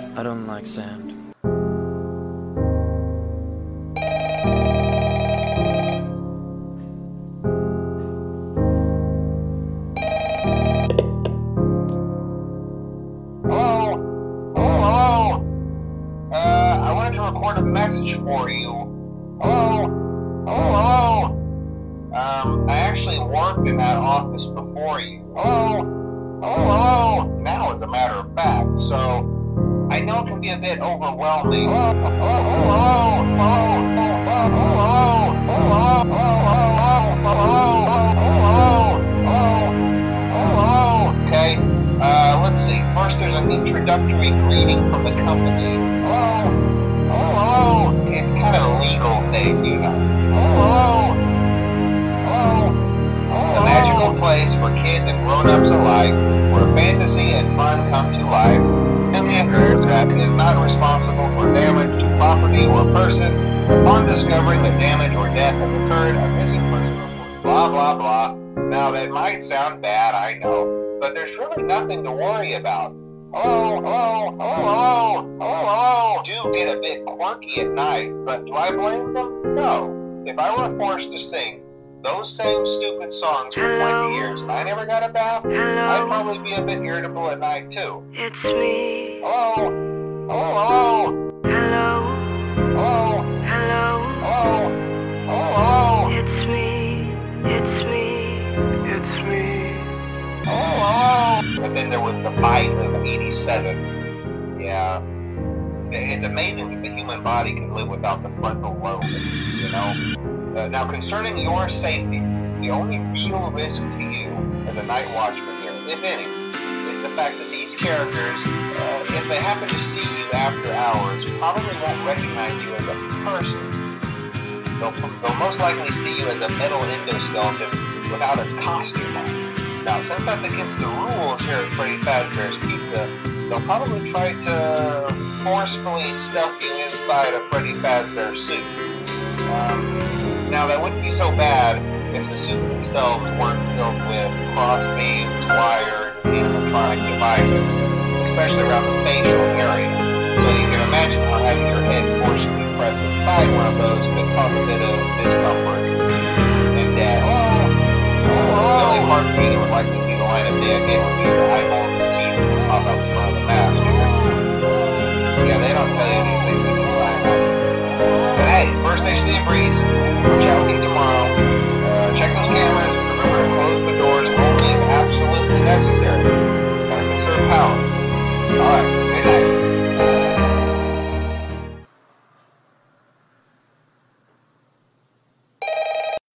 I don't like sand. Hello? Hello? I wanted to record a message for you. Hello? Hello? I actually worked in that office before you. Hello? Hello? Now, as a matter of fact, so I know it can be a bit overwhelming. Okay, let's see. First, there's an introductory greeting from the company. It's kind of a legal thing, you know. It's a magical place for kids and grown-ups alike, where fantasy and fun come to life. And the that is not responsible for damage to property or person. Upon discovering that damage or death has occurred, a missing person report. Blah, blah, blah. Now, that might sound bad, I know, but there's really nothing to worry about. Hello. Do get a bit quirky at night, but do I blame them? No. If I were forced to sing those same stupid songs for 20 years and I never got a bath, I'd probably be a bit irritable at night too. It's me. Hello? Hello. Hello? Hello? It's me. It's me. It's me. And then there was the bite of 87. Yeah. It's amazing that the human body can live without the frontal lobe, you know? Now, concerning your safety, the only real risk to you as a night watchman here, if any, is the fact that these characters, if they happen to see you after hours, probably won't recognize you as a person. They'll most likely see you as a metal endoskeleton without its costume on. Now, since that's against the rules here at Freddy Fazbear's Pizza, they'll probably try to forcefully stuff you inside a Freddy Fazbear suit. Now, that wouldn't be so bad if the suits themselves weren't filled with cross-beams, wired, animatronic devices, especially around the facial area. So you can imagine how having your head forcibly pressed inside one of those could cause a bit of discomfort and death. The only parts of me that would like to see the light of day again would be the eyeball